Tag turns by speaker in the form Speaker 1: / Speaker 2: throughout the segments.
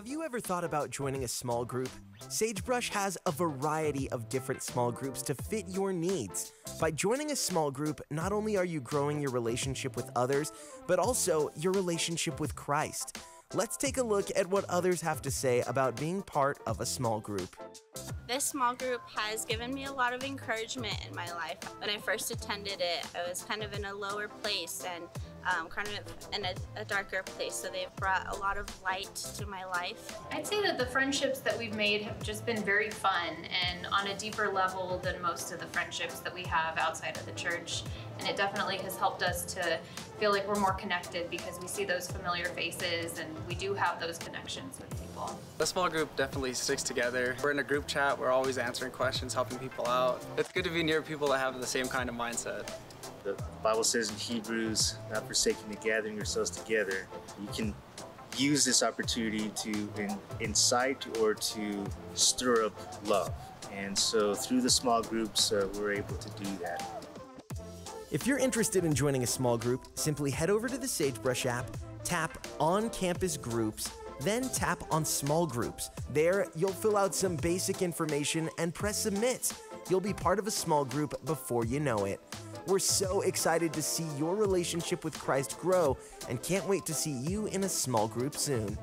Speaker 1: Have you ever thought about joining a small group? Sagebrush has a variety of different small groups to fit your needs. By joining a small group, not only are you growing your relationship with others, but also your relationship with Christ. Let's take a look at what others have to say about being part of a small group.
Speaker 2: This small group has given me a lot of encouragement in my life. When I first attended it, I was kind of in a lower place and kind of in a darker place, so they've brought a lot of light to my life.
Speaker 3: I'd say that the friendships that we've made have just been very fun and on a deeper level than most of the friendships that we have outside of the church. And it definitely has helped us to feel like we're more connected because we see those familiar faces and we do have those connections with people.
Speaker 4: The small group definitely sticks together. We're in a group chat, we're always answering questions, helping people out. It's good to be near people that have the same kind of mindset.
Speaker 5: The Bible says in Hebrews, not forsaking the gathering yourselves together. You can use this opportunity to incite or to stir up love. And so through the small groups, we're able to do that.
Speaker 1: If you're interested in joining a small group, simply head over to the Sagebrush app, tap On Campus Groups, then tap on Small Groups. There, you'll fill out some basic information and press Submit. You'll be part of a small group before you know it. We're so excited to see your relationship with Christ grow and can't wait to see you in a small group soon.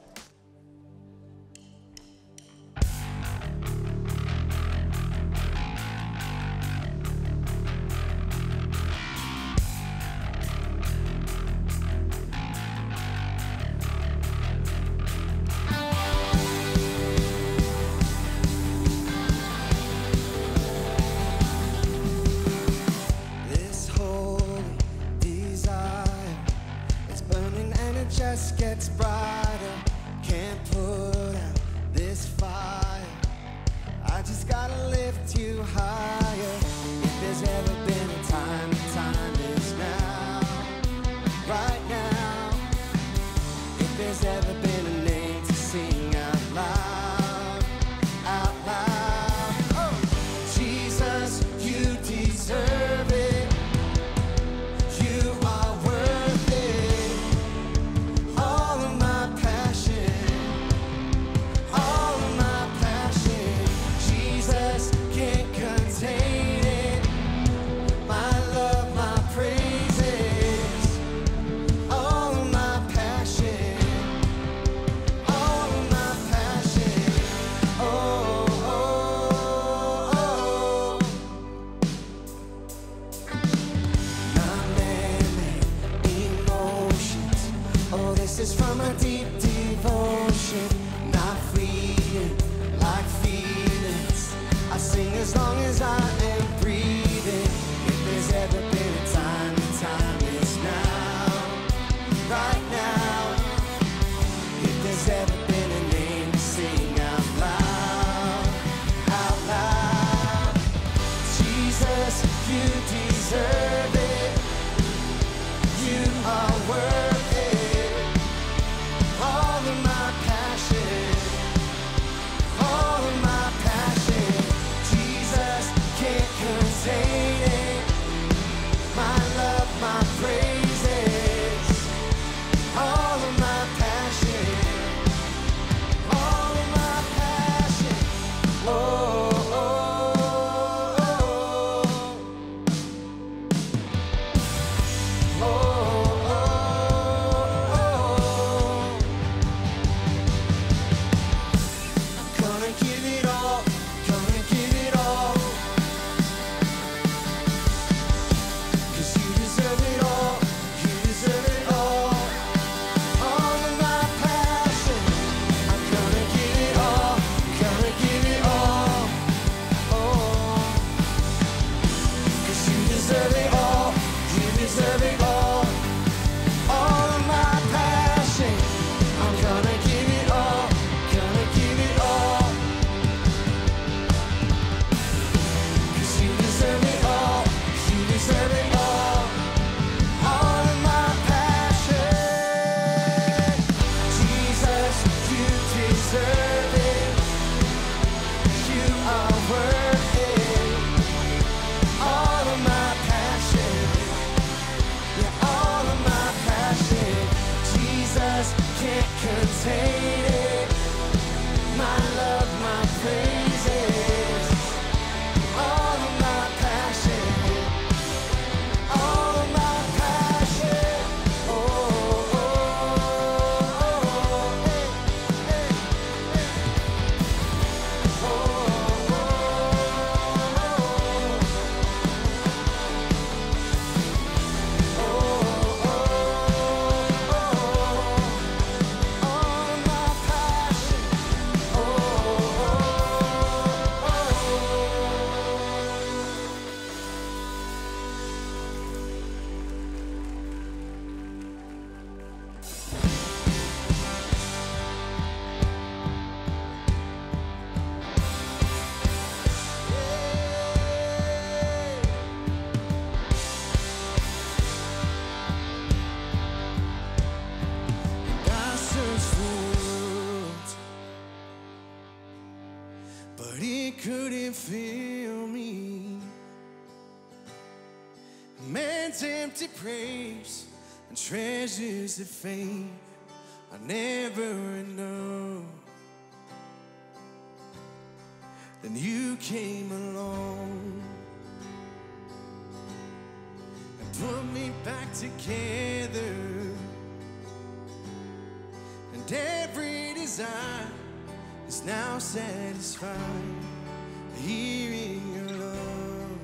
Speaker 6: Just gets brighter, can't put out this fire. I just gotta lift you higher. If there's ever been a time, the time is now, right now. If there's ever been a name to sing out loud, out loud. Oh, Jesus, you deserve it. You are worth it. Say can fill me. Man's empty praise and treasures of fame are never enough. Then you came along and put me back together, and every desire is now satisfied here in your love.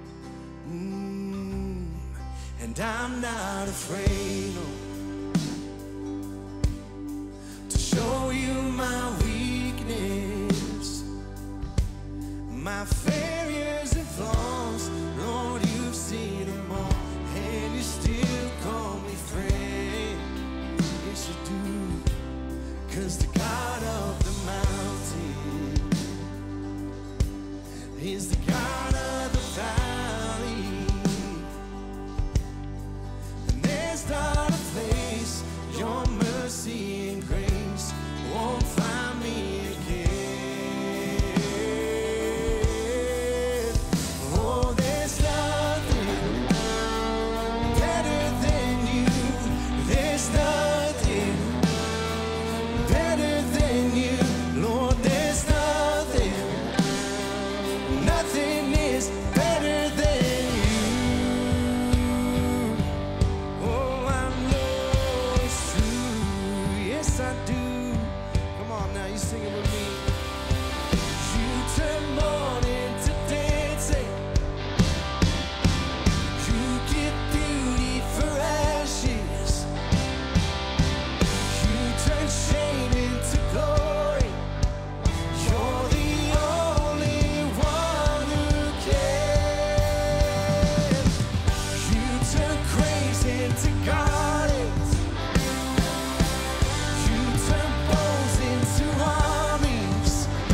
Speaker 6: And I'm not afraid, no, to show you my weakness, my failures and flaws. Lord, you've seen them all, and you still call me friend. Yes, you do, 'cause the God of the mountain is the God of the valley. And there's not a place your mercy and grace won't find me again. Oh, there's nothing better than you. There's nothing better than you. Lord, there's nothing, nothing is better than you. Oh, I know it's true. Yes, I do. Come on now, you sing it with me. You turn mourning to dancing. You give beauty for ashes. You turn shame into glory. You're the only one who can. You turn crazy into gardens. You turn bones into armies.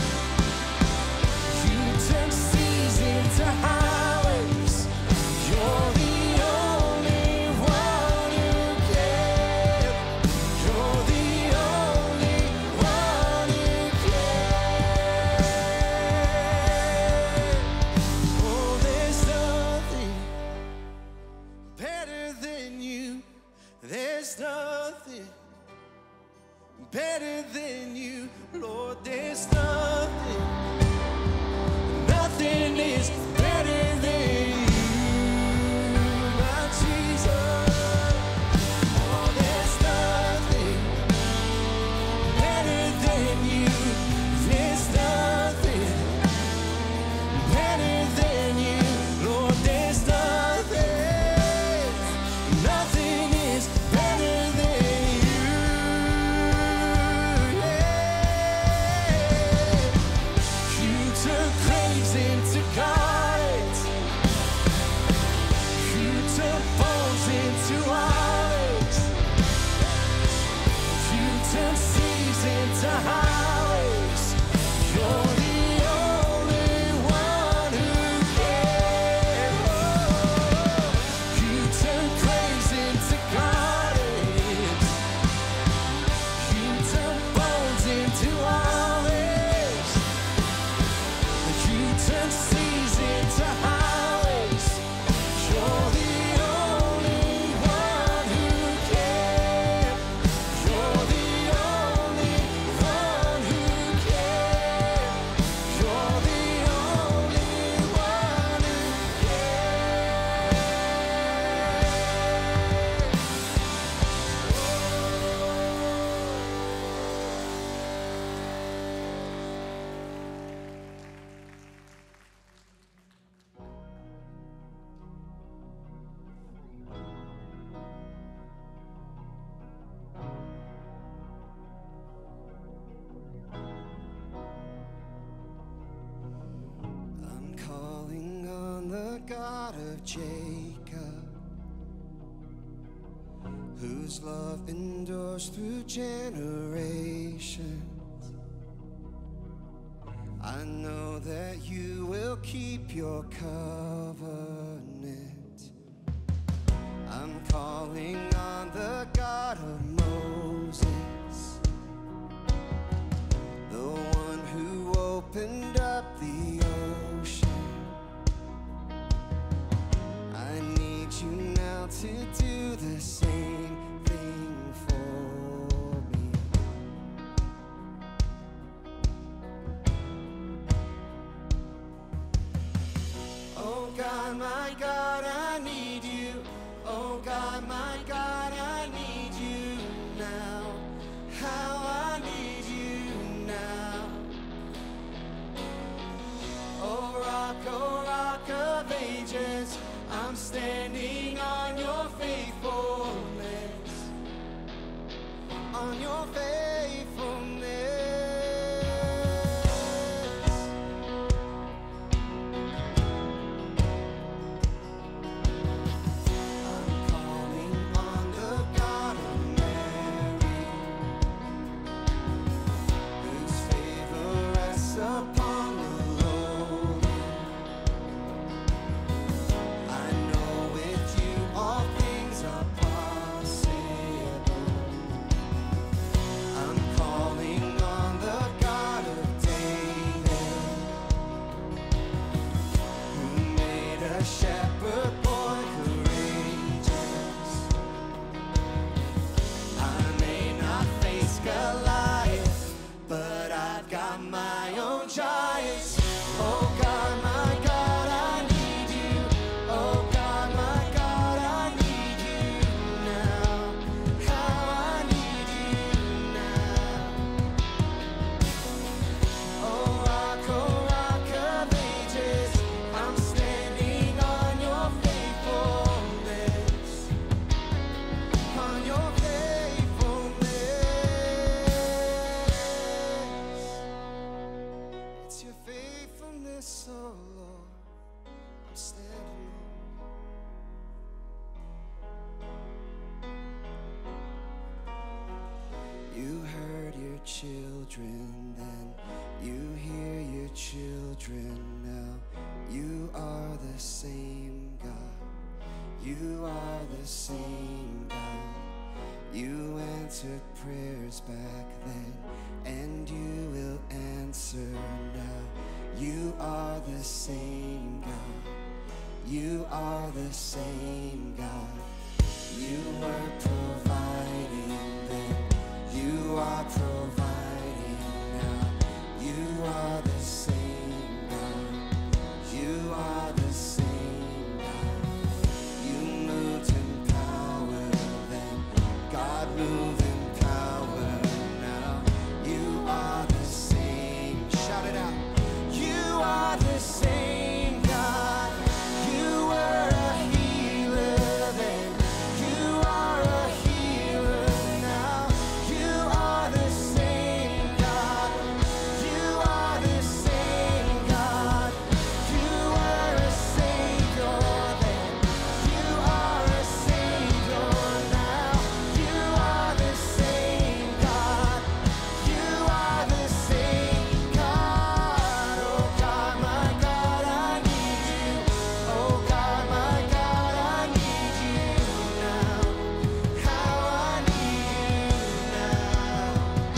Speaker 6: You turn seas into highways. You're the only one who can. You're the only one who can. Oh, there's nothing better than you. There's nothing better than you. Lord, there's nothing, nothing is better than you, my Jesus. Oh, there's nothing better than you. There's nothing better than you. Lord, there's nothing, nothing is better than you. Yeah. You turn crazy into gardens. You turn bones into olives. You turn seas into highways. You're the only one who can. You turn crazy into gardens. You turn bones into olives. You turn seas into highways. You're the only one who can. You're the only one who can. You're the only one who I'm calling on the God of Jacob, whose love endures through generations. I know that you will keep your covenant. I'm calling on the God of Moses, the one who opened up the ocean. God, my God, I need you. Oh God, my God, I need you now. How I need you now. Oh rock of ages, I'm standing on your faithfulness, on your faithfulness. I'm calling on the God of Mary, whose favor rests upon the lowly. I know with you all things are possible. I'm calling on the God of David, who made a shepherd boy courageous. I may not face Goliath, but I've got my own giants. Oh God, my God, I need you. Oh God, my God, I need you now. How I need you now. Oh rock of ages, I'm standing on your faithfulness, on your faithfulness. It's your faithfulness, oh Lord, I'm standing on. You heard your children then, you hear your children now. You are the same God. You are the same God. You answered prayers back then, and you will answer now. You are the same God. You are the same God. You were providing then. You are providing now. You are the same God. You are the same God. You moved in power then. God move in power now. You are the same. Shout it out. You are the same God. You were a healer then. You are a healer now. You are the same God. You are the same God. You were a savior then. You are a savior now. You are the same God. You are the same God. Oh God, my God, I need you. Oh God, my God, I need you now. How I need you now.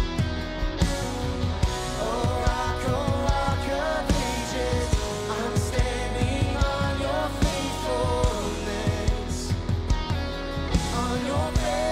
Speaker 6: Oh rock of ages, I'm standing on your faithfulness, on your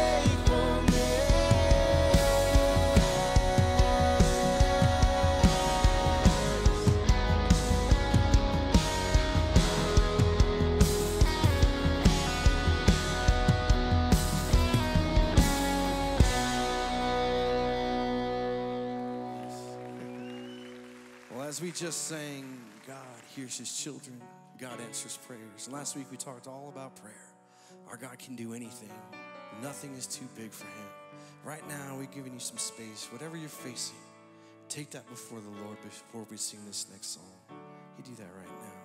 Speaker 7: Well, as we just sang, God hears his children, God answers prayers. And last week we talked all about prayer. Our God can do anything. Nothing is too big for him. Right now, we're giving you some space. Whatever you're facing, take that before the Lord before we sing this next song. You do that right now.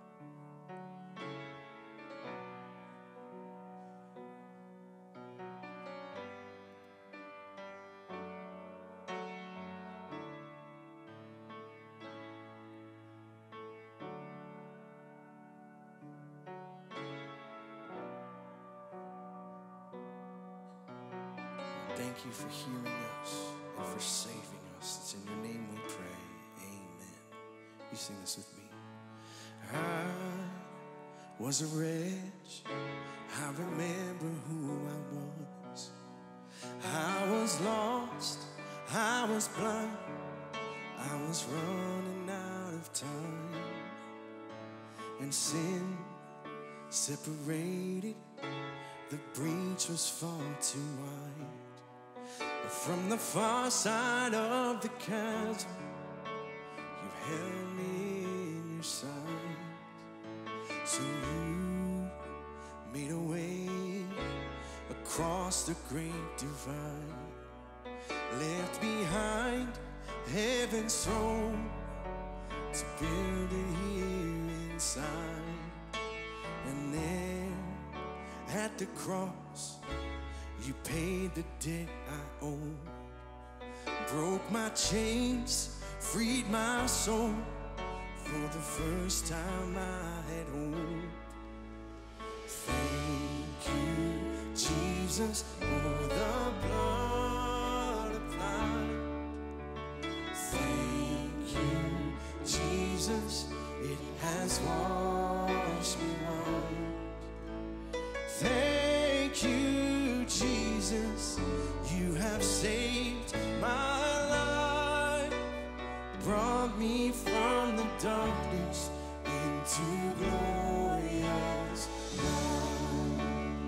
Speaker 7: Thank you for hearing us and for saving us. It's in your name we pray. Amen. You sing this with me. I was a wretch. I remember who I was. I was lost. I was blind. I was running out of time.
Speaker 6: and sin separated. The breach was far too wide. From the far side of the chasm, you held me in your sight. So you made a way across the great divide, left behind heaven's throne to build it here inside. And there at the cross, you paid the debt I owed, broke my chains, freed my soul. For the first time I had hope. Thank you, Jesus, for the blood applied. Thank you, Jesus, it has washed me white. Thank you, Jesus, you have saved my life, brought me from the darkness into glorious light.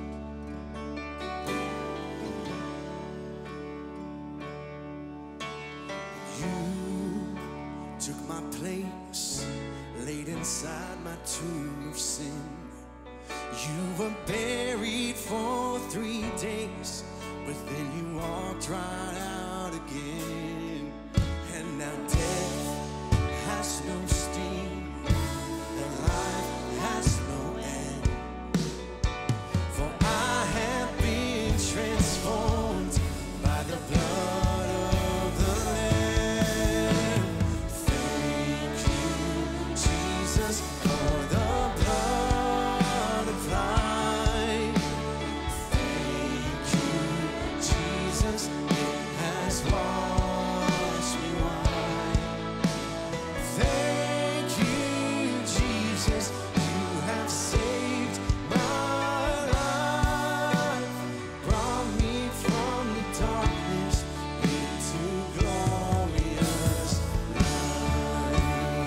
Speaker 6: You took my place, laid inside my tomb of sin. You were buried for 3 days, but then you walked right out again. And now death has no sting, and life has no end. For I have been transformed by the blood of the Lamb. Thank you, Jesus, for the blood applied. Thank you, Jesus, it has washed me white. Thank you, Jesus, you have saved my life, brought me from the darkness into glorious light.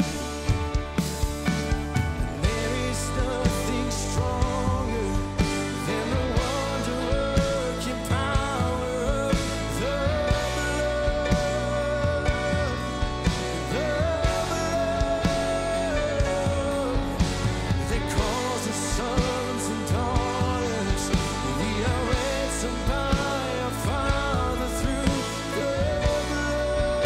Speaker 6: And there is nothing stronger than the wonder-working power of the blood. That calls us sons and daughters. We are ransomed by our Father through the blood.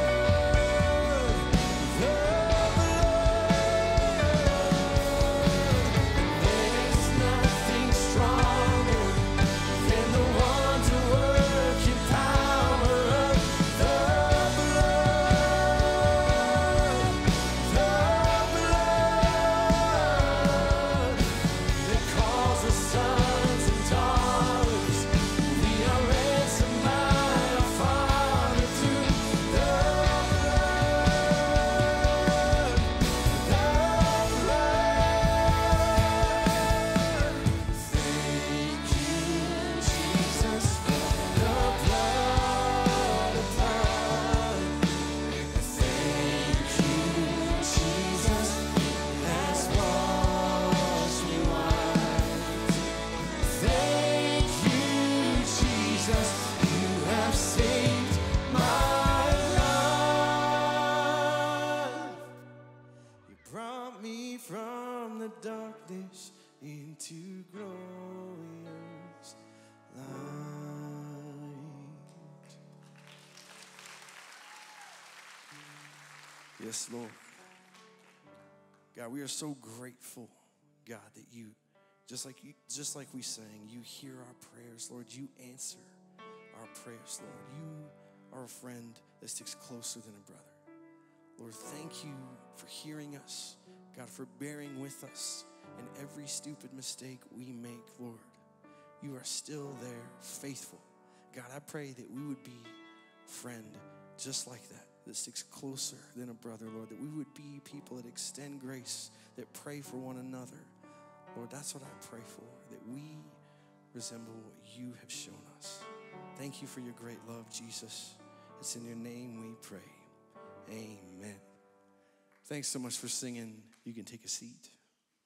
Speaker 6: There's nothing stronger than the wonder-working power of the blood. That calls us sons and daughters. We are ransomed by our Father through the blood. Thank you, Jesus, for the blood applied. Thank you, Jesus, has washed me white. Thank you, Jesus, you have saved my life. You brought me from the darkness into glorious light. Yes, Lord. God, we are so grateful, God, that you, just like we sang, you hear our prayers, Lord. You answer our prayers, Lord. You are a friend that sticks closer than a brother. Lord, thank you for hearing us, God, for bearing with us in every stupid mistake we make, Lord. You are still there, faithful. God, I pray that we would be a friend just like that sticks closer than a brother, Lord, that we would be people that extend grace, that pray for one another. Lord, that's what I pray for, that we resemble what you have shown us. Thank you for your great love, Jesus. It's in your name we pray. Amen. Thanks so much for singing. You can take a seat.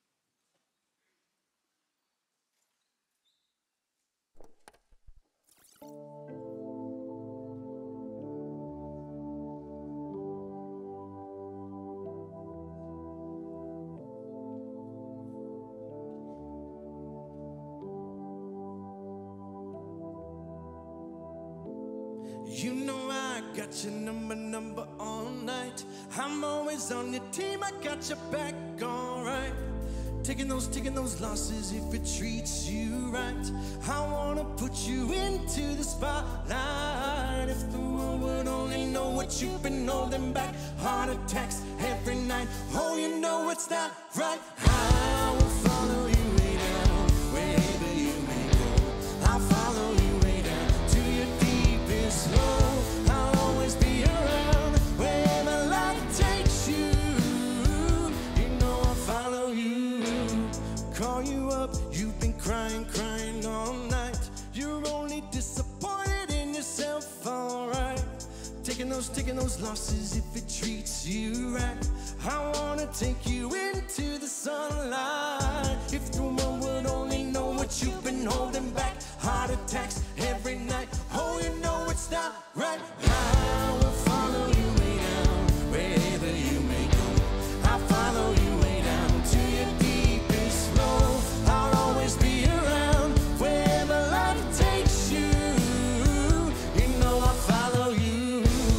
Speaker 7: Got your number all night. I'm always on your team, I got your back, alright. Taking those losses if it treats you right. I wanna put you into the spotlight. If the world would only know what you've been holding back. Heart attacks every night, oh you know it's not right. I will follow you way down, wherever you may go. I'll follow you way down to your deepest low. I'll always be around wherever life takes you. You know I'll follow you. Call you up, you've been crying all night. You're only disappointed in yourself, alright. Taking those losses if it treats you right. I wanna take you into the sunlight. If the world would only know what you've been holding back. Heart attacks every night, oh you know it's not right. I will follow you way down, wherever you may go. I'll follow you way down to your deepest low. I'll always be around wherever life takes you. You know I'll follow you.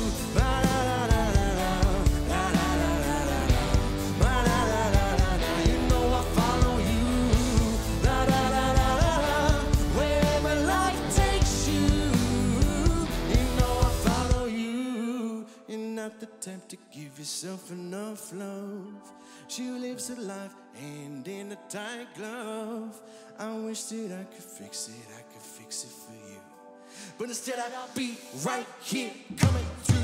Speaker 7: You know I'll follow you. Wherever life takes you. You know I'll follow you. You're not the type to give yourself enough love. She lives her life hand in a tight glove. I wish that I could fix it for you. But instead I'll be right here coming through.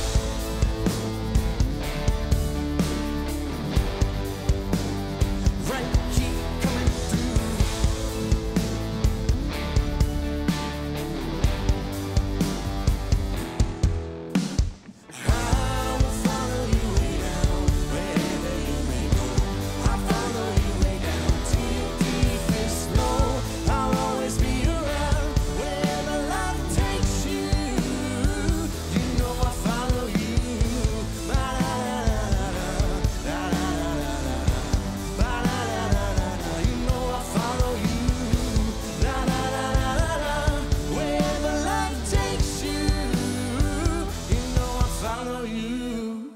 Speaker 7: Right here coming through. I will follow you way down, wherever you may go. I'll follow you way down to your deepest low. I'll always be around wherever life takes you. You know I'll follow you. You know I'll follow you. Wherever life takes you. You know I'll follow you.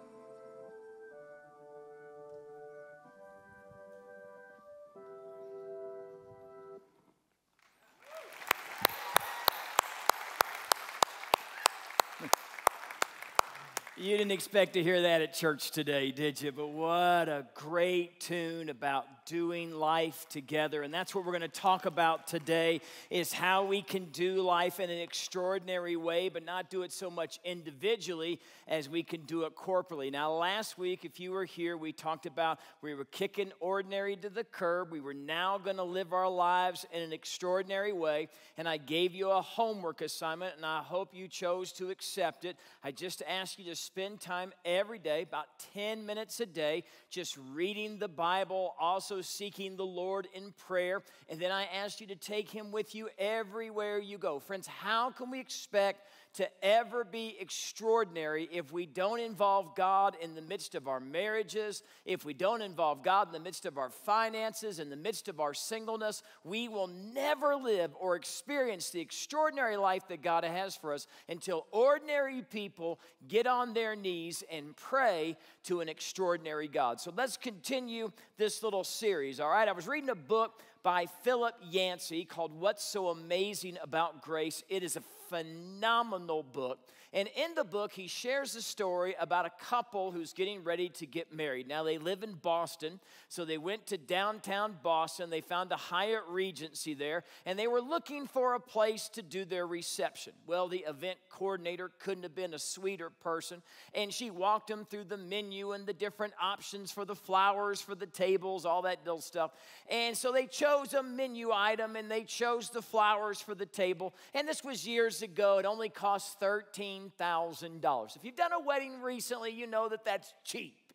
Speaker 8: You didn't expect to hear that at church today, did you? But what a great tune about doing life together. And that's what we're going to talk about today, is how we can do life in an extraordinary way, but not do it so much individually as we can do it corporately. Now, last week, if you were here, we talked about we were kicking ordinary to the curb. We were now going to live our lives in an extraordinary way. And I gave you a homework assignment, and I hope you chose to accept it. I just asked you to spend time every day, about 10 minutes a day, just reading the Bible, also seeking the Lord in prayer. And then I asked you to take Him with you everywhere you go. Friends, how can we expect to ever be extraordinary if we don't involve God in the midst of our marriages, if we don't involve God in the midst of our finances, in the midst of our singleness? We will never live or experience the extraordinary life that God has for us until ordinary people get on their knees and pray to an extraordinary God. So let's continue this little series, all right? I was reading a book by Philip Yancey called What's So Amazing About Grace. It is a phenomenal book. And in the book, he shares a story about a couple who's getting ready to get married. Now, they live in Boston, so they went to downtown Boston. They found a Hyatt Regency there, and they were looking for a place to do their reception. Well, the event coordinator couldn't have been a sweeter person, and she walked them through the menu and the different options for the flowers, for the tables, all that little stuff. And so they chose a menu item, and they chose the flowers for the table. And this was years ago. It only cost $13,000. If you've done a wedding recently, you know that that's cheap.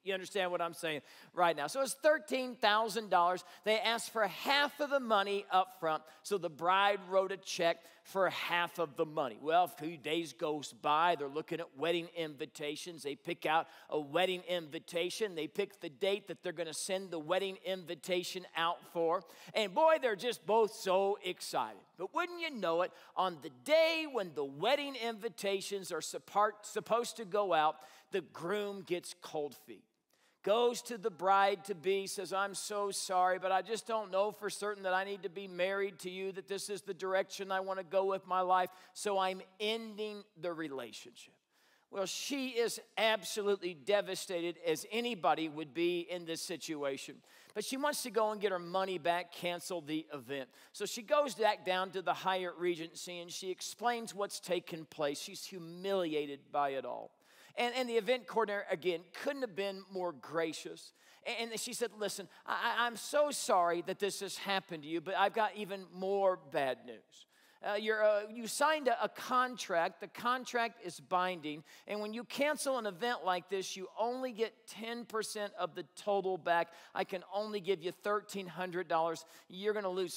Speaker 8: You understand what I'm saying right now? So it's $13,000. They asked for half of the money up front, so the bride wrote a check for half of the money. Well, a few days goes by. They're looking at wedding invitations. They pick out a wedding invitation. They pick the date that they're going to send the wedding invitation out for. And boy, they're just both so excited. But wouldn't you know it, on the day when the wedding invitations are supposed to go out, the groom gets cold feet. Goes to the bride-to-be, says, I'm so sorry, but I just don't know for certain that I need to be married to you, that this is the direction I want to go with my life, so I'm ending the relationship. Well, she is absolutely devastated, as anybody would be in this situation. But she wants to go and get her money back, cancel the event. So she goes back down to the Hyatt Regency, and she explains what's taken place. She's humiliated by it all. And the event coordinator, again, couldn't have been more gracious. And she said, listen, I'm so sorry that this has happened to you, but I've got even more bad news. You signed a contract. The contract is binding. And when you cancel an event like this, you only get 10% of the total back. I can only give you $1,300. You're going to lose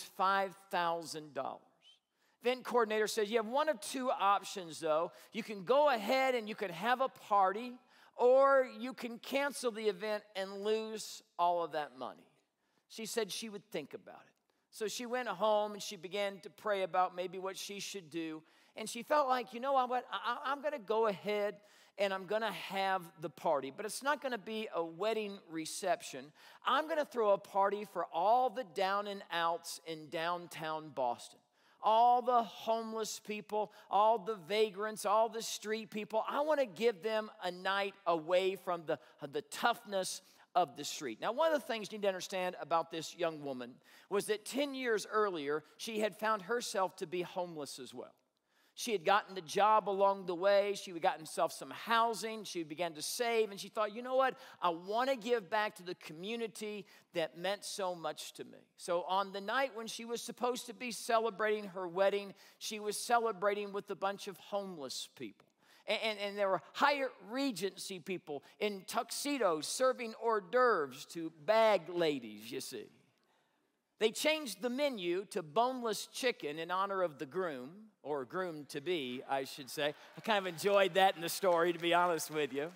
Speaker 8: $5,000. Event coordinator says you have one of two options, though. You can go ahead and you can have a party, or you can cancel the event and lose all of that money. She said she would think about it. So she went home and she began to pray about maybe what she should do. And she felt like, you know what, I'm going to go ahead and I'm going to have the party. But it's not going to be a wedding reception. I'm going to throw a party for all the down and outs in downtown Boston. All the homeless people, all the vagrants, all the street people. I want to give them a night away from the toughness of the street. Now, one of the things you need to understand about this young woman was that 10 years earlier, she had found herself to be homeless as well. She had gotten a job along the way. She had gotten herself some housing. She began to save, and she thought, you know what? I want to give back to the community that meant so much to me. So on the night when she was supposed to be celebrating her wedding, she was celebrating with a bunch of homeless people. And there were Hyatt Regency people in tuxedos serving hors d'oeuvres to bag ladies, you see. They changed the menu to boneless chicken in honor of the groom, or groom-to-be, I should say. I kind of enjoyed that in the story, to be honest with you.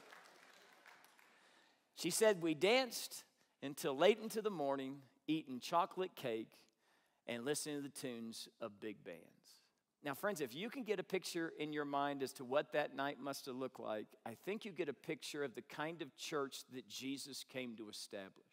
Speaker 8: She said, we danced until late into the morning, eating chocolate cake and listening to the tunes of big bands. Now, friends, if you can get a picture in your mind as to what that night must have looked like, I think you get a picture of the kind of church that Jesus came to establish.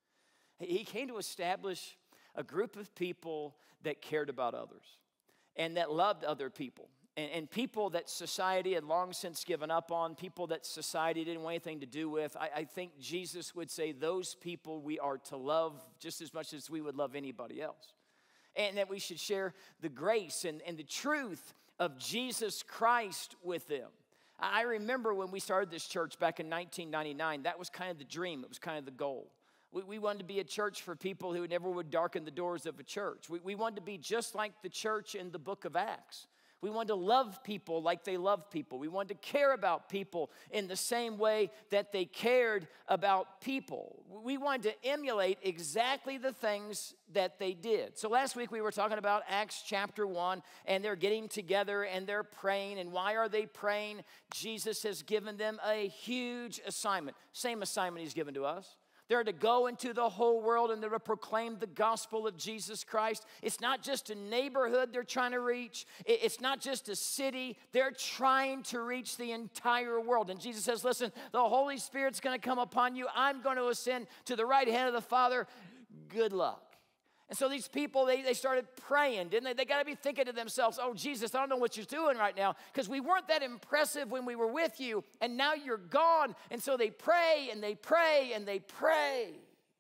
Speaker 8: He came to establish a group of people that cared about others and that loved other people, and people that society had long since given up on, people that society didn't want anything to do with. I think Jesus would say those people we are to love just as much as we would love anybody else, and that we should share the grace and the truth of Jesus Christ with them. I remember when we started this church back in 1999, that was kind of the dream. It was kind of the goal. We wanted to be a church for people who never would darken the doors of a church. We wanted to be just like the church in the book of Acts. We wanted to love people like they love people. We wanted to care about people in the same way that they cared about people. We wanted to emulate exactly the things that they did. So last week we were talking about Acts chapter 1, and they're getting together and they're praying. And why are they praying? Jesus has given them a huge assignment. Same assignment he's given to us. They're to go into the whole world and they're to proclaim the gospel of Jesus Christ. It's not just a neighborhood they're trying to reach. It's not just a city. They're trying to reach the entire world. And Jesus says, listen, the Holy Spirit's going to come upon you. I'm going to ascend to the right hand of the Father. Good luck. And so these people, they started praying, didn't they? They got to be thinking to themselves, oh, Jesus, I don't know what you're doing right now because we weren't that impressive when we were with you, and now you're gone. And so they pray, and they pray, and they pray.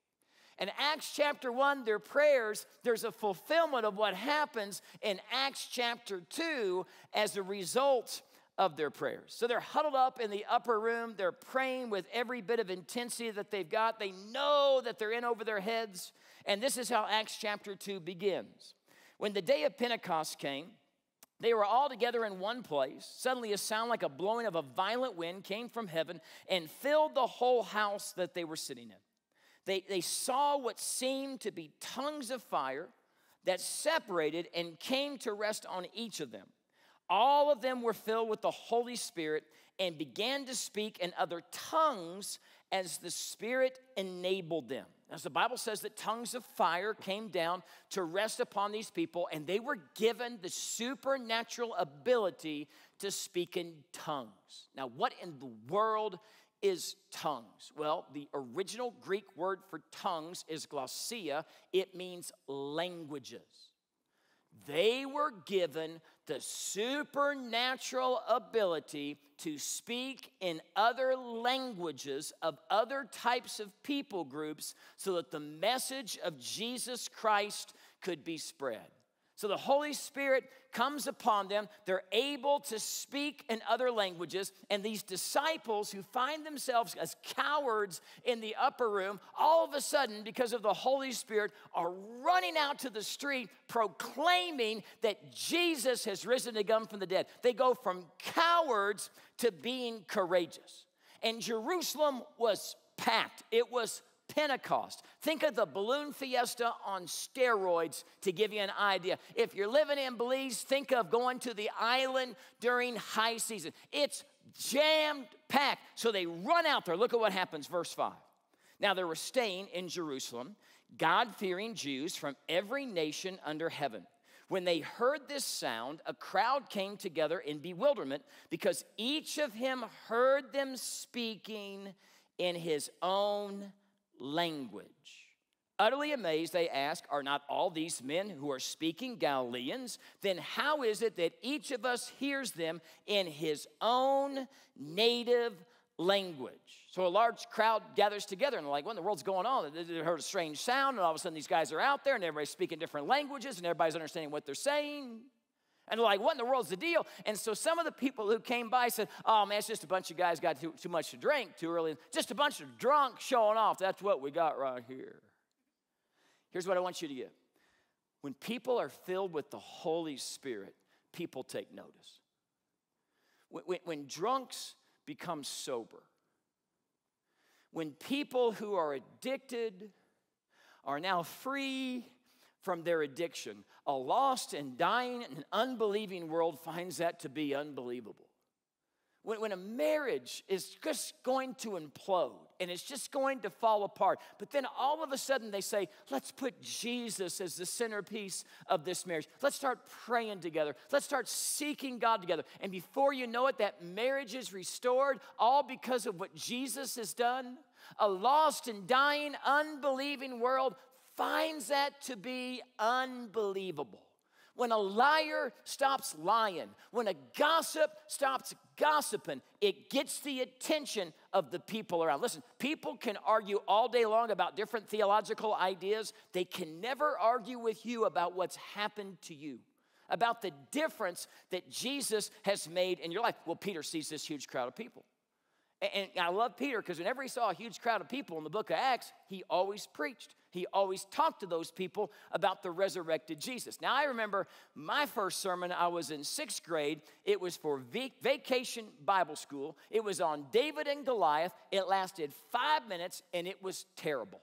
Speaker 8: In Acts chapter 1, their prayers, there's a fulfillment of what happens in Acts chapter 2 as a result of their prayers. So they're huddled up in the upper room. They're praying with every bit of intensity that they've got. They know that they're in over their heads. And this is how Acts chapter 2 begins. When the day of Pentecost came, They were all together in one place. Suddenly a sound like a blowing of a violent wind came from heaven and filled the whole house that they were sitting in. They saw what seemed to be tongues of fire that separated and came to rest on each of them. All of them were filled with the Holy Spirit and began to speak in other tongues as the Spirit enabled them. As the Bible says that tongues of fire came down to rest upon these people, and they were given the supernatural ability to speak in tongues. Now, what in the world is tongues? Well, the original Greek word for tongues is glossia. It means languages. They were given the supernatural ability to speak in other languages of other types of people groups so that the message of Jesus Christ could be spread. So the Holy Spirit comes upon them. They're able to speak in other languages. And these disciples who find themselves as cowards in the upper room, all of a sudden, because of the Holy Spirit, are running out to the street proclaiming that Jesus has risen again from the dead. They go from cowards to being courageous. And Jerusalem was packed. It was Pentecost. Think of the balloon fiesta on steroids to give you an idea. If you're living in Belize, think of going to the island during high season. It's jammed packed. So they run out there. Look at what happens, verse 5. Now they were staying in Jerusalem, God-fearing Jews from every nation under heaven. When they heard this sound, a crowd came together in bewilderment because each of them heard them speaking in his own language. Utterly amazed, they ask, are not all these men who are speaking Galileans? Then how is it that each of us hears them in his own native language? So a large crowd gathers together and they're like, what in the world's going on? They heard a strange sound and all of a sudden these guys are out there and everybody's speaking different languages and everybody's understanding what they're saying. And they're like, what in the world's the deal? And so some of the people who came by said, oh, man, it's just a bunch of guys got too much to drink too early. Just a bunch of drunks showing off. That's what we got right here. Here's what I want you to get. When people are filled with the Holy Spirit, people take notice. When drunks become sober, when people who are addicted are now free from their addiction, a lost and dying and unbelieving world finds that to be unbelievable. When a marriage is just going to implode and it's just going to fall apart, but then all of a sudden they say, let's put Jesus as the centerpiece of this marriage. Let's start praying together. Let's start seeking God together. And before you know it, that marriage is restored, all because of what Jesus has done. A lost and dying, unbelieving world finds that to be unbelievable. When a liar stops lying, when a gossip stops gossiping, it gets the attention of the people around. Listen, people can argue all day long about different theological ideas. They can never argue with you about what's happened to you, about the difference that Jesus has made in your life. Well, Peter sees this huge crowd of people. And I love Peter because whenever he saw a huge crowd of people in the book of Acts, he always preached. He always talked to those people about the resurrected Jesus. Now, I remember my first sermon, I was in 6th grade. It was for vacation Bible school. It was on David and Goliath. It lasted 5 minutes, and it was terrible.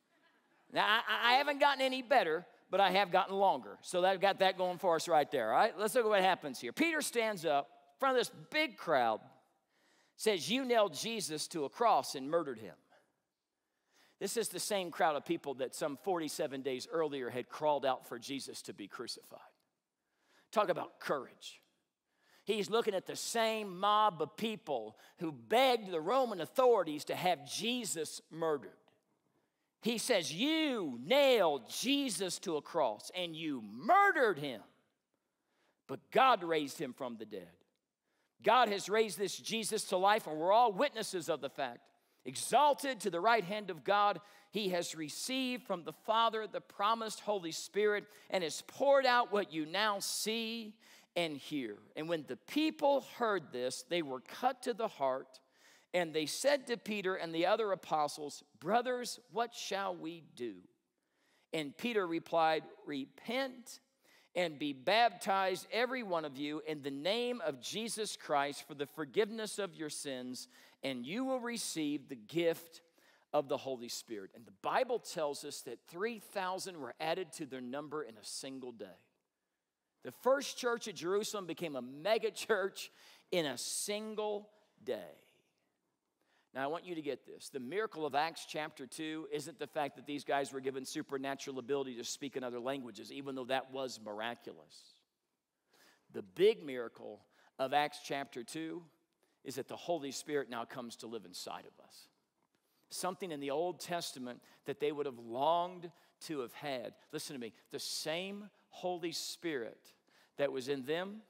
Speaker 8: Now, I haven't gotten any better, but I have gotten longer. So I've got that going for us right there, all right? Let's look at what happens here. Peter stands up in front of this big crowd, says, you nailed Jesus to a cross and murdered him. This is the same crowd of people that some 47 days earlier had crawled out for Jesus to be crucified. Talk about courage. He's looking at the same mob of people who begged the Roman authorities to have Jesus murdered. He says, you nailed Jesus to a cross and you murdered him, but God raised him from the dead. God has raised this Jesus to life, and we're all witnesses of the fact. Exalted to the right hand of God, he has received from the Father the promised Holy Spirit and has poured out what you now see and hear. And when the people heard this, they were cut to the heart, and they said to Peter and the other apostles, brothers, what shall we do? And Peter replied, repent and be baptized, every one of you, in the name of Jesus Christ for the forgiveness of your sins, and you will receive the gift of the Holy Spirit. And the Bible tells us that 3,000 were added to their number in a single day. The first church at Jerusalem became a mega church in a single day. Now, I want you to get this. The miracle of Acts chapter 2 isn't the fact that these guys were given supernatural ability to speak in other languages, even though that was miraculous. The big miracle of Acts chapter 2 is that the Holy Spirit now comes to live inside of us. Something in the Old Testament that they would have longed to have had. Listen to me. The same Holy Spirit that was in them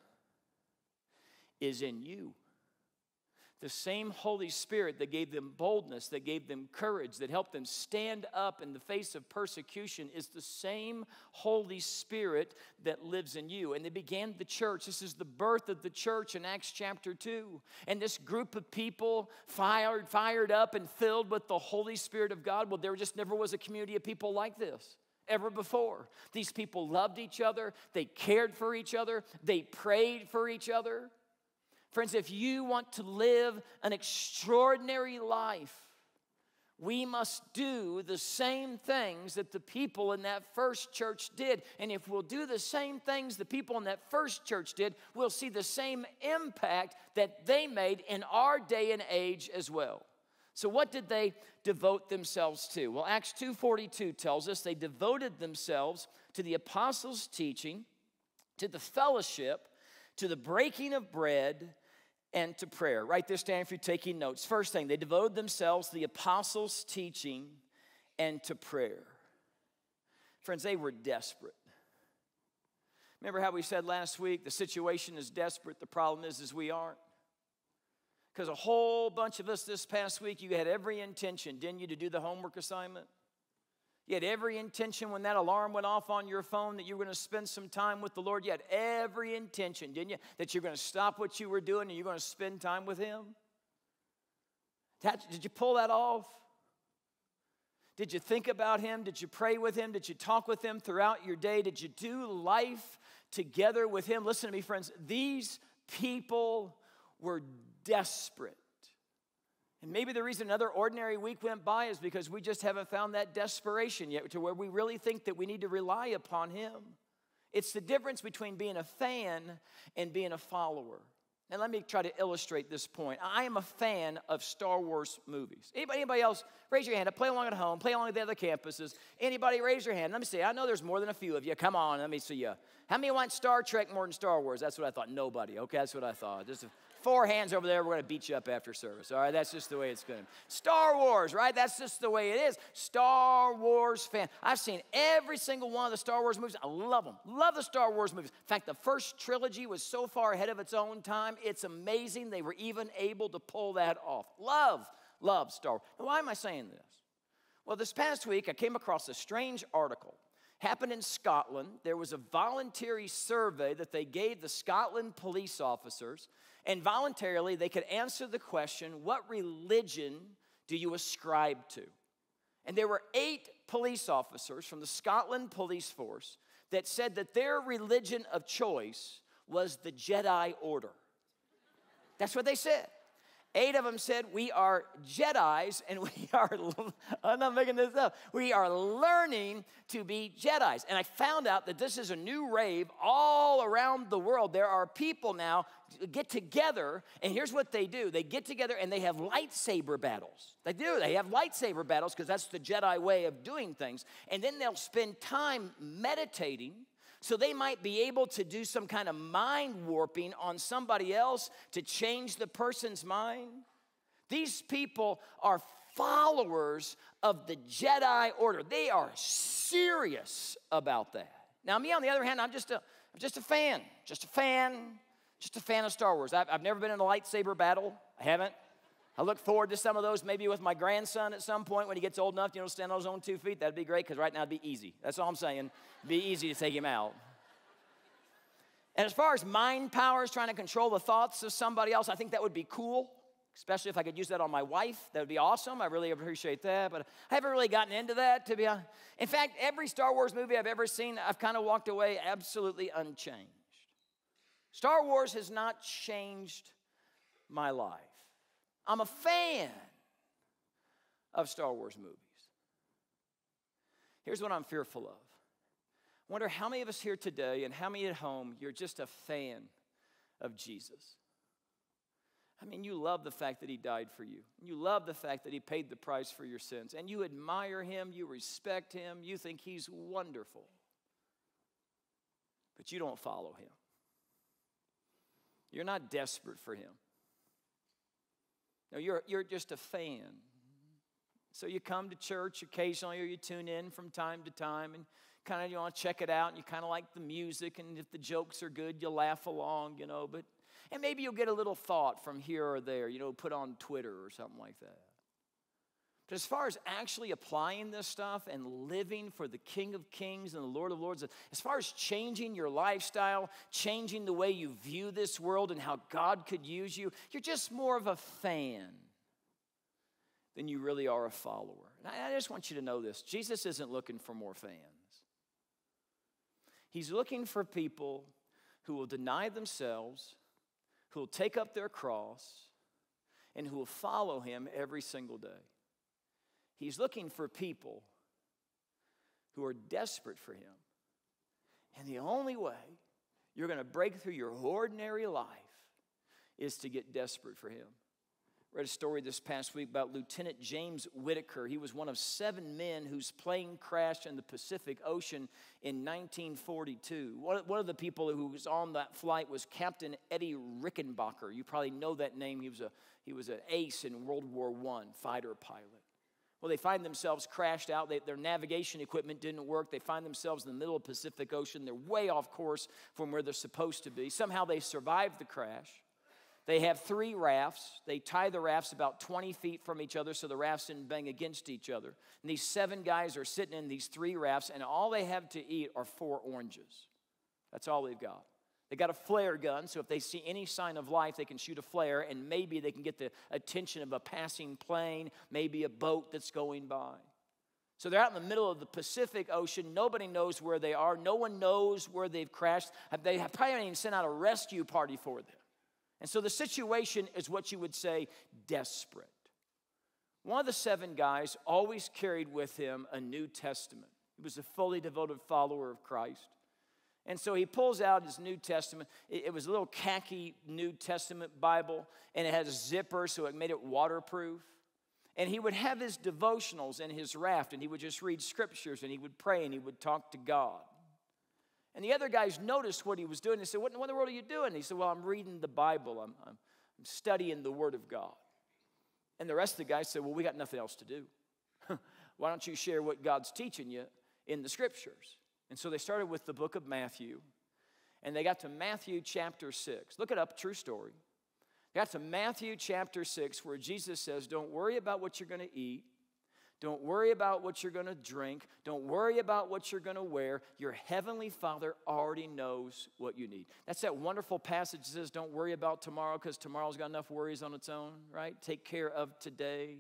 Speaker 8: is in you. The same Holy Spirit that gave them boldness, that gave them courage, that helped them stand up in the face of persecution is the same Holy Spirit that lives in you. And they began the church. This is the birth of the church in Acts chapter 2. And this group of people fired up and filled with the Holy Spirit of God. Well, there just never was a community of people like this ever before. These people loved each other. They cared for each other. They prayed for each other. Friends, if you want to live an extraordinary life, we must do the same things that the people in that first church did. And if we'll do the same things the people in that first church did, we'll see the same impact that they made in our day and age as well. So what did they devote themselves to? Well, Acts 2:42 tells us they devoted themselves to the apostles' teaching, to the fellowship, to the breaking of bread, and to prayer. Write this down if you're taking notes. First thing, they devoted themselves to the apostles' teaching and to prayer. Friends, they were desperate. Remember how we said last week, the situation is desperate, the problem is we aren't? Because a whole bunch of us this past week, you had every intention, didn't you, to do the homework assignment? You had every intention when that alarm went off on your phone that you were going to spend some time with the Lord. You had every intention, didn't you, that you're going to stop what you were doing and you're going to spend time with Him? Did you pull that off? Did you think about Him? Did you pray with Him? Did you talk with Him throughout your day? Did you do life together with Him? Listen to me, friends. These people were desperate. And maybe the reason another ordinary week went by is because we just haven't found that desperation yet to where we really think that we need to rely upon Him. It's the difference between being a fan and being a follower. And let me try to illustrate this point. I am a fan of Star Wars movies. Anybody else? Raise your hand. Play along at home. Play along at the other campuses. Anybody raise your hand? Let me see. I know there's more than a few of you. Come on. Let me see you. How many want Star Trek more than Star Wars? That's what I thought. Nobody. Okay, that's what I thought. Just 4 hands over there. We're going to beat you up after service. All right, that's just the way it's going to be. Star Wars, right? That's just the way it is. Star Wars fan. I've seen every single one of the Star Wars movies. I love them. Love the Star Wars movies. In fact, the first trilogy was so far ahead of its own time. It's amazing they were even able to pull that off. Love Star Wars. Now, why am I saying this? Well, this past week, I came across a strange article. Happened in Scotland. There was a voluntary survey that they gave the Scotland police officers, and voluntarily they could answer the question, what religion do you ascribe to? And there were 8 police officers from the Scotland police force that said that their religion of choice was the Jedi Order. That's what they said. 8 of them said, we are Jedis, and we are, I'm not making this up, we are learning to be Jedis. And I found out that this is a new rave all around the world. There are people now get together, and here's what they do. They get together and they have lightsaber battles. They do. They have lightsaber battles because that's the Jedi way of doing things. And then they'll spend time meditating, so they might be able to do some kind of mind warping on somebody else to change the person's mind. These people are followers of the Jedi Order. They are serious about that. Now, me, on the other hand, I'm just a fan of Star Wars. I've never been in a lightsaber battle. I haven't. I look forward to some of those, maybe with my grandson at some point when he gets old enough, to stand on his own 2 feet. That'd be great, because right now it'd be easy. That's all I'm saying. It'd be easy to take him out. And as far as mind powers, trying to control the thoughts of somebody else, I think that would be cool. especially if I could use that on my wife. That would be awesome. I really appreciate that, but I haven't really gotten into that, to be honest. In fact, every Star Wars movie I've ever seen, I've kind of walked away absolutely unchanged. Star Wars has not changed my life. I'm a fan of Star Wars movies. Here's what I'm fearful of. I wonder how many of us here today and how many at home, you're just a fan of Jesus. I mean, you love the fact that he died for you. You love the fact that he paid the price for your sins. And you admire him, you respect him, you think he's wonderful. But you don't follow him. You're not desperate for him. No, you're just a fan. So you come to church occasionally, or you tune in from time to time, and kind of you want to check it out, and you kind of like the music, and if the jokes are good, you'll laugh along, and maybe you'll get a little thought from here or there, put on Twitter or something like that. But as far as actually applying this stuff and living for the King of Kings and the Lord of Lords, as far as changing your lifestyle, changing the way you view this world and how God could use you, you're just more of a fan than you really are a follower. And I just want you to know this. Jesus isn't looking for more fans. He's looking for people who will deny themselves, who will take up their cross, and who will follow him every single day. He's looking for people who are desperate for him. And the only way you're going to break through your ordinary life is to get desperate for him. Read a story this past week about Lieutenant James Whitaker. He was one of 7 men whose plane crashed in the Pacific Ocean in 1942. One of the people who was on that flight was Captain Eddie Rickenbacker. You probably know that name. He was an ace in World War I, fighter pilot. Well, they find themselves crashed out. Their navigation equipment didn't work. They find themselves in the middle of the Pacific Ocean. They're way off course from where they're supposed to be. Somehow they survived the crash. They have 3 rafts. They tie the rafts about 20 feet from each other so the rafts didn't bang against each other. And these 7 guys are sitting in these 3 rafts, and all they have to eat are 4 oranges. That's all they've got. They got a flare gun, so if they see any sign of life, they can shoot a flare, and maybe they can get the attention of a passing plane, maybe a boat that's going by. So they're out in the middle of the Pacific Ocean. Nobody knows where they are. No one knows where they've crashed. They have probably even sent out a rescue party for them. And so the situation is what you would say desperate. One of the 7 guys always carried with him a New Testament. He was a fully devoted follower of Christ. And so he pulls out his New Testament. It was a little khaki New Testament Bible, and it had a zipper, so it made it waterproof. And he would have his devotionals in his raft, and he would just read scriptures, and he would pray, and he would talk to God. And the other guys noticed what he was doing. They said, what in the world are you doing? And he said, well, I'm reading the Bible. I'm studying the Word of God. And the rest of the guys said, well, we got nothing else to do. Why don't you share what God's teaching you in the scriptures? And so they started with the book of Matthew. And they got to Matthew chapter 6. Look it up, true story. They got to Matthew chapter 6 where Jesus says, don't worry about what you're going to eat. Don't worry about what you're going to drink. Don't worry about what you're going to wear. Your heavenly Father already knows what you need. That's that wonderful passage that says, don't worry about tomorrow because tomorrow's got enough worries on its own, right? Take care of today.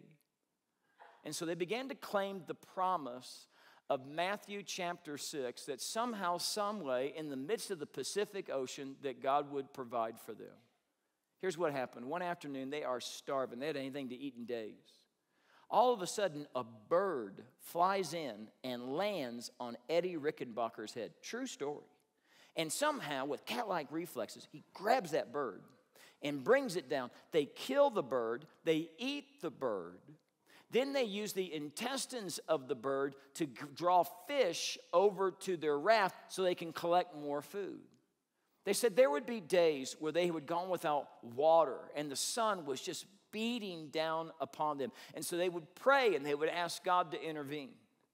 Speaker 8: And so they began to claim the promise of Matthew chapter 6 that somehow, some way, in the midst of the Pacific Ocean, that God would provide for them. Here's what happened. One afternoon, they are starving. They had anything to eat in days. All of a sudden, a bird flies in and lands on Eddie Rickenbacker's head. True story. And somehow, with cat-like reflexes, he grabs that bird and brings it down. They kill the bird. They eat the bird. Then they use the intestines of the bird to draw fish over to their raft so they can collect more food. They said there would be days where they had gone without water and the sun was just beating down upon them. And so they would pray and they would ask God to intervene.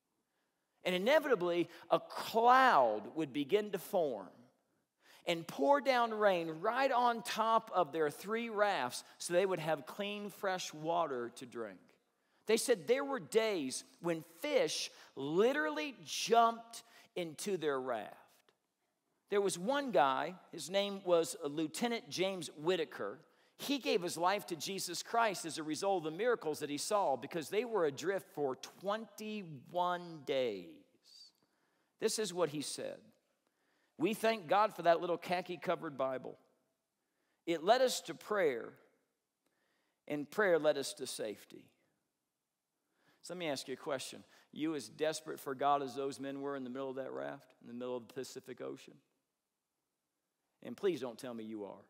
Speaker 8: And inevitably, a cloud would begin to form and pour down rain right on top of their 3 rafts so they would have clean, fresh water to drink. They said there were days when fish literally jumped into their raft. There was one guy, his name was Lieutenant James Whitaker. He gave his life to Jesus Christ as a result of the miracles that he saw because they were adrift for 21 days. This is what he said. We thank God for that little khaki-covered Bible. It led us to prayer, and prayer led us to safety. So let me ask you a question. You as desperate for God as those men were in the middle of that raft, in the middle of the Pacific Ocean? And please don't tell me you are.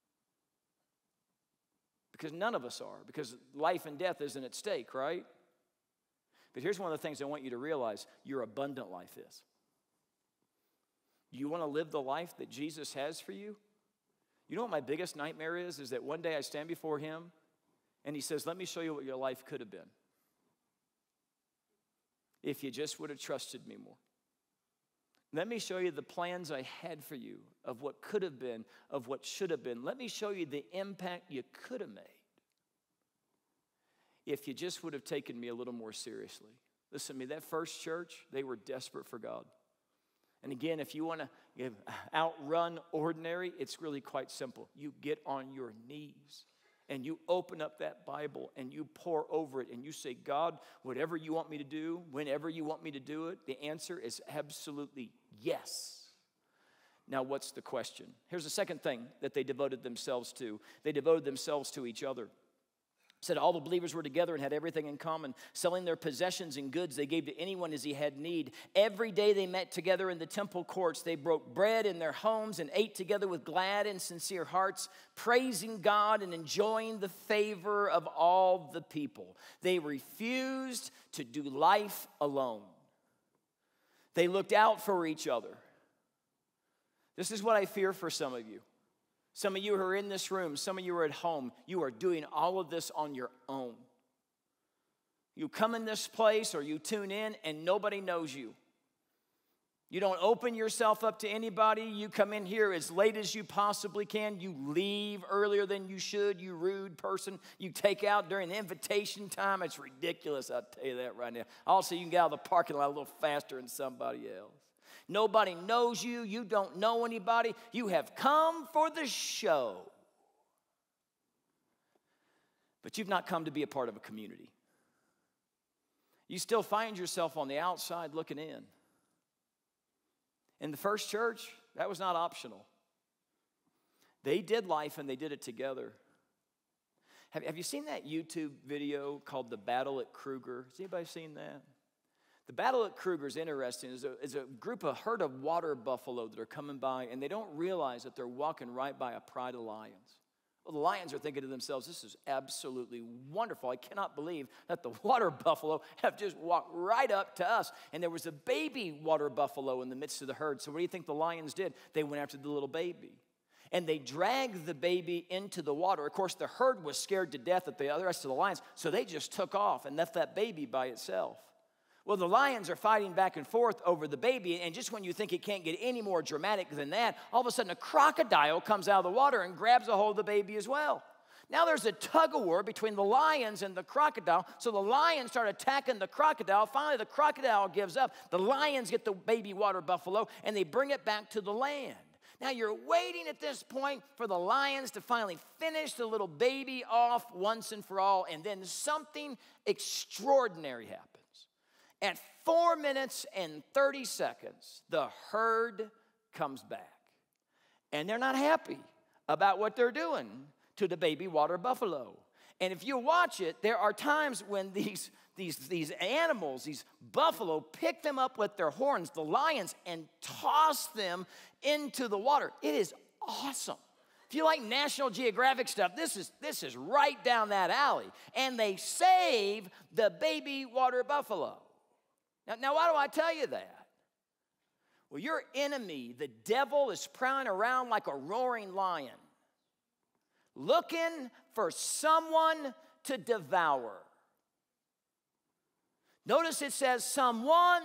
Speaker 8: Because none of us are, because life and death isn't at stake, right? But here's one of the things I want you to realize. Your abundant life is. You want to live the life that Jesus has for you? You know what my biggest nightmare is that one day I stand before him and he says, let me show you what your life could have been if you just would have trusted me more. Let me show you the plans I had for you of what could have been, of what should have been. Let me show you the impact you could have made if you just would have taken me a little more seriously. Listen to me, that first church, they were desperate for God. And again, if you want to outrun ordinary, it's really quite simple. You get on your knees and you open up that Bible and you pour over it and you say, God, whatever you want me to do, whenever you want me to do it, the answer is absolutely yes. Now, what's the question? Here's the second thing that they devoted themselves to. They devoted themselves to each other. It said all the believers were together and had everything in common. Selling their possessions and goods they gave to anyone as he had need. Every day they met together in the temple courts. They broke bread in their homes and ate together with glad and sincere hearts, praising God and enjoying the favor of all the people. They refused to do life alone. They looked out for each other. This is what I fear for some of you. Some of you who are in this room, some of you are at home, you are doing all of this on your own. You come in this place or you tune in and nobody knows you. You don't open yourself up to anybody. You come in here as late as you possibly can. You leave earlier than you should, you rude person. You take out during the invitation time. It's ridiculous, I'll tell you that right now. Also, you can get out of the parking lot a little faster than somebody else. Nobody knows you. You don't know anybody. You have come for the show. But you've not come to be a part of a community. You still find yourself on the outside looking in. In the first church, that was not optional. They did life and they did it together. Have you seen that YouTube video called The Battle at Kruger? Has anybody seen that? The Battle at Kruger is interesting. It's a group, a herd of water buffalo that are coming by, and they don't realize that they're walking right by a pride of lions. Well, the lions are thinking to themselves, this is absolutely wonderful. I cannot believe that the water buffalo have just walked right up to us. And there was a baby water buffalo in the midst of the herd. So what do you think the lions did? They went after the little baby. And they dragged the baby into the water. Of course, the herd was scared to death at the rest of the lions, so they just took off and left that baby by itself. Well, the lions are fighting back and forth over the baby, and just when you think it can't get any more dramatic than that, all of a sudden a crocodile comes out of the water and grabs a hold of the baby as well. Now there's a tug-of-war between the lions and the crocodile, so the lions start attacking the crocodile. Finally, the crocodile gives up. The lions get the baby water buffalo, and they bring it back to the land. Now you're waiting at this point for the lions to finally finish the little baby off once and for all, and then something extraordinary happens. At 4 minutes and 30 seconds, the herd comes back. And they're not happy about what they're doing to the baby water buffalo. And if you watch it, there are times when these animals, these buffalo, pick them up with their horns, the lions, and toss them into the water. It is awesome. If you like National Geographic stuff, this is right down that alley. And they save the baby water buffalo. Now, why do I tell you that? Well, your enemy, the devil, is prowling around like a roaring lion, looking for someone to devour. Notice it says someone.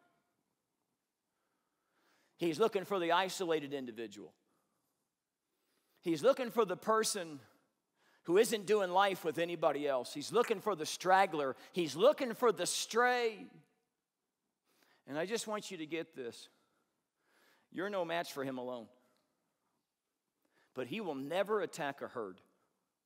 Speaker 8: He's looking for the isolated individual. He's looking for the person who isn't doing life with anybody else. He's looking for the straggler. He's looking for the stray. And I just want you to get this. You're no match for him alone. But he will never attack a herd.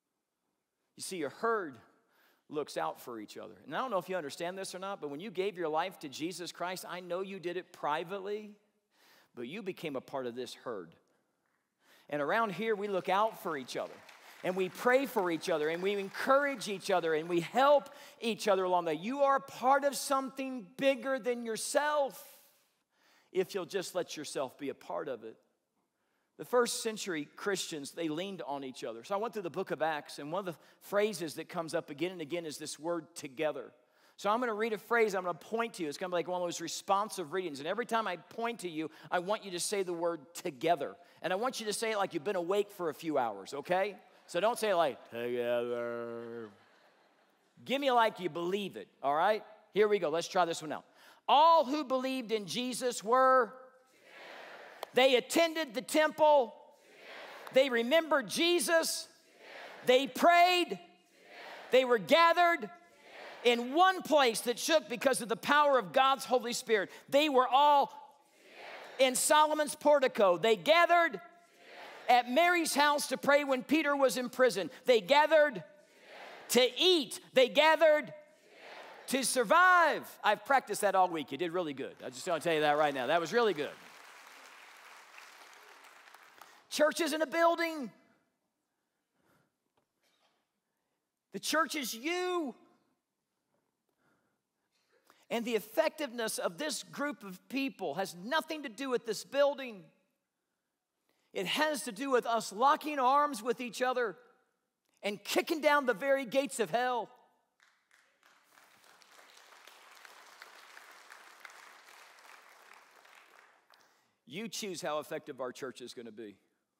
Speaker 8: You see, a herd looks out for each other. And I don't know if you understand this or not, but when you gave your life to Jesus Christ, I know you did it privately, but you became a part of this herd. And around here, we look out for each other. And we pray for each other, and we encourage each other, and we help each other along the way. You are part of something bigger than yourself if you'll just let yourself be a part of it. The first century Christians, they leaned on each other. So I went through the book of Acts, and one of the phrases that comes up again and again is this word together. So I'm going to read a phrase, I'm going to point to you. It's going to be like one of those responsive readings. And every time I point to you, I want you to say the word together. And I want you to say it like you've been awake for a few hours, okay? So don't say it like, together. Give me like you believe it, all right? Here we go. Let's try this one out. All who believed in Jesus were together. They attended the temple. Together. They remembered Jesus. Together. They prayed. Together. They were gathered in one place that shook because of the power of God's Holy Spirit. They were all in Solomon's portico. They gathered at Mary's house to pray when Peter was in prison. They gathered to eat. They gathered to survive. I've practiced that all week. You did really good. I just want to tell you that right now. That was really good. Church isn't a building. The church is you. And the effectiveness of this group of people has nothing to do with this building. It has to do with us locking arms with each other and kicking down the very gates of hell. You choose how effective our church is going to be,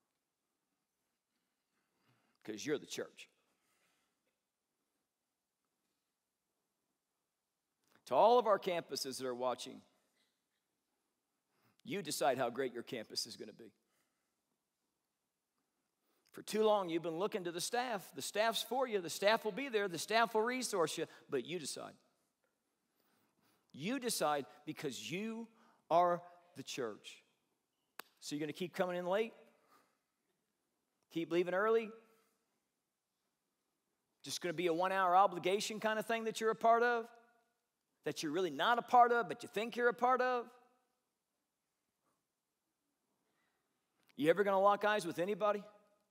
Speaker 8: because you're the church. To all of our campuses that are watching, you decide how great your campus is going to be. For too long, you've been looking to the staff. The staff's for you. The staff will be there. The staff will resource you. But you decide. You decide because you are the church. So you're going to keep coming in late? Keep leaving early? Just going to be a 1-hour obligation kind of thing that you're a part of? That you're really not a part of, but you think you're a part of? You ever going to lock eyes with anybody?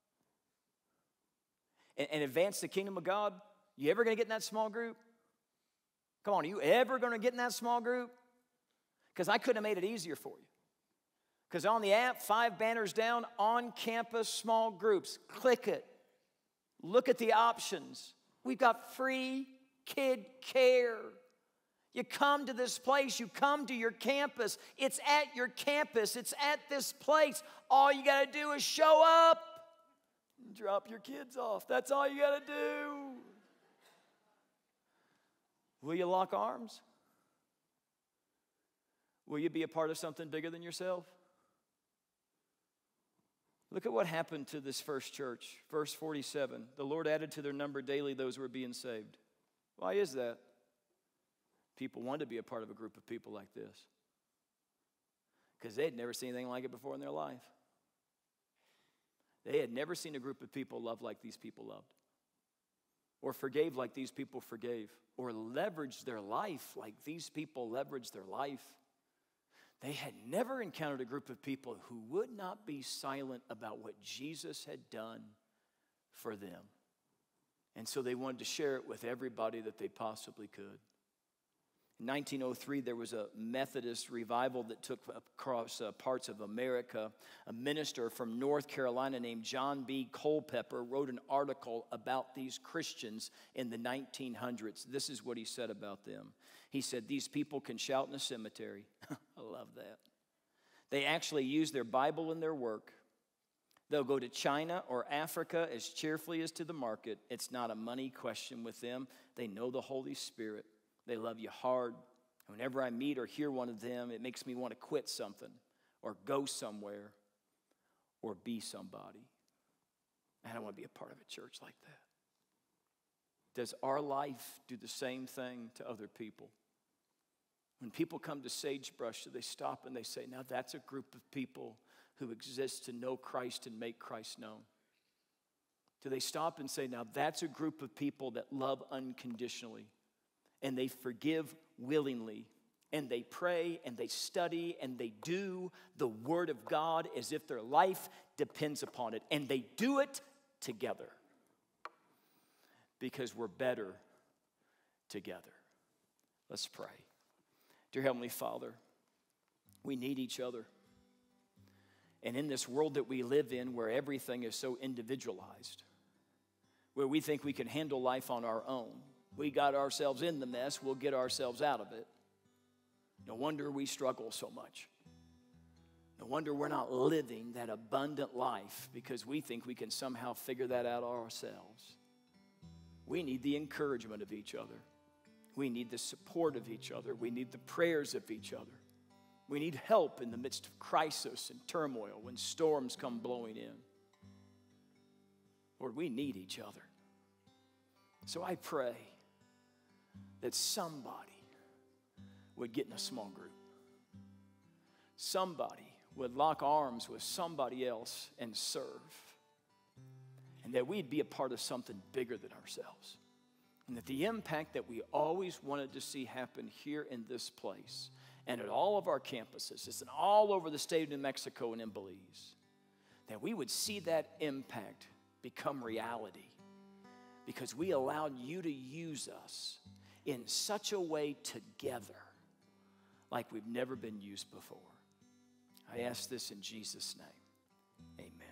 Speaker 8: And advance the kingdom of God? You ever going to get in that small group? Come on, are you ever going to get in that small group? Because I couldn't have made it easier for you. Because on the app, 5 banners down, on campus small groups. Click it. Look at the options. We've got free kid care. You come to this place, you come to your campus. It's at your campus, it's at this place. All you got to do is show up. Drop your kids off. That's all you got to do. Will you lock arms? Will you be a part of something bigger than yourself? Look at what happened to this first church. Verse 47, the Lord added to their number daily those who were being saved. Why is that? People wanted to be a part of a group of people like this because they had never seen anything like it before in their life. They had never seen a group of people love like these people loved, or forgave like these people forgave, or leveraged their life like these people leveraged their life. They had never encountered a group of people who would not be silent about what Jesus had done for them. And so they wanted to share it with everybody that they possibly could. In 1903, there was a Methodist revival that took across parts of America. A minister from North Carolina named John B. Culpeper wrote an article about these Christians in the 1900s. This is what he said about them. He said, these people can shout in a cemetery. I love that. They actually use their Bible in their work. They'll go to China or Africa as cheerfully as to the market. It's not a money question with them. They know the Holy Spirit. They love you hard. Whenever I meet or hear one of them, it makes me want to quit something or go somewhere or be somebody. And I want to be a part of a church like that. Does our life do the same thing to other people? When people come to Sagebrush, do they stop and they say, now that's a group of people who exist to know Christ and make Christ known? Do they stop and say, now that's a group of people that love unconditionally, and they forgive willingly, and they pray, and they study, and they do the Word of God as if their life depends upon it, and they do it together because we're better together. Let's pray. Dear Heavenly Father, we need each other. And in this world that we live in, where everything is so individualized, where we think we can handle life on our own, we got ourselves in the mess, we'll get ourselves out of it. No wonder we struggle so much. No wonder we're not living that abundant life, because we think we can somehow figure that out ourselves. We need the encouragement of each other. We need the support of each other. We need the prayers of each other. We need help in the midst of crisis and turmoil when storms come blowing in. Lord, we need each other. So I pray that somebody would get in a small group. Somebody would lock arms with somebody else and serve. And that we'd be a part of something bigger than ourselves. And that the impact that we always wanted to see happen here in this place and at all of our campuses and all over the state of New Mexico and in Belize, that we would see that impact become reality because we allowed you to use us in such a way together like we've never been used before. I ask this in Jesus' name. Amen.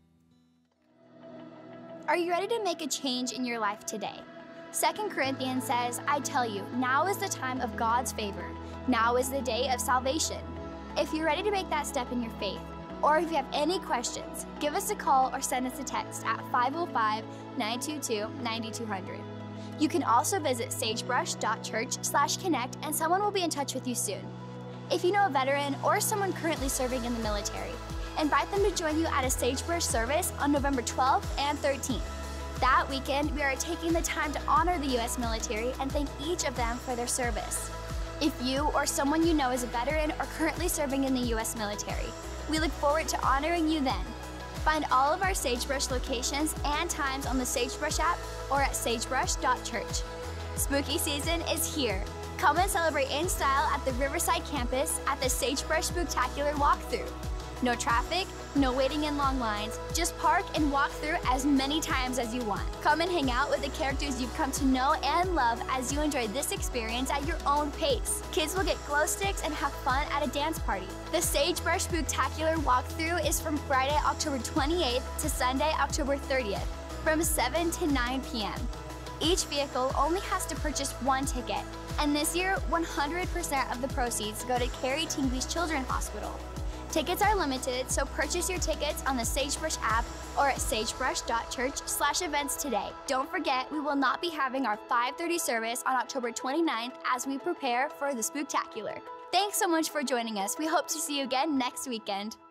Speaker 9: Are you ready to make a change in your life today? 2 Corinthians says, I tell you, now is the time of God's favor. Now is the day of salvation. If you're ready to make that step in your faith, or if you have any questions, give us a call or send us a text at 505-922-9200. You can also visit sagebrush.church/connect and someone will be in touch with you soon. If you know a veteran or someone currently serving in the military, invite them to join you at a Sagebrush service on November 12th and 13th. That weekend, we are taking the time to honor the U.S. military and thank each of them for their service. If you or someone you know is a veteran or currently serving in the U.S. military, we look forward to honoring you then. Find all of our Sagebrush locations and times on the Sagebrush app or at sagebrush.church. Spooky season is here. Come and celebrate in style at the Riverside campus at the Sagebrush Spooktacular walkthrough. No traffic, no waiting in long lines, just park and walk through as many times as you want. Come and hang out with the characters you've come to know and love as you enjoy this experience at your own pace. Kids will get glow sticks and have fun at a dance party. The Sagebrush Spooktacular walkthrough is from Friday, October 28th to Sunday, October 30th, from 7 to 9 p.m. Each vehicle only has to purchase one ticket, and this year, 100% of the proceeds go to Carrie Tingley's Children's Hospital. Tickets are limited, so purchase your tickets on the Sagebrush app or at sagebrush.church/events today. Don't forget, we will not be having our 5:30 service on October 29th as we prepare for the Spooktacular. Thanks so much for joining us. We hope to see you again next weekend.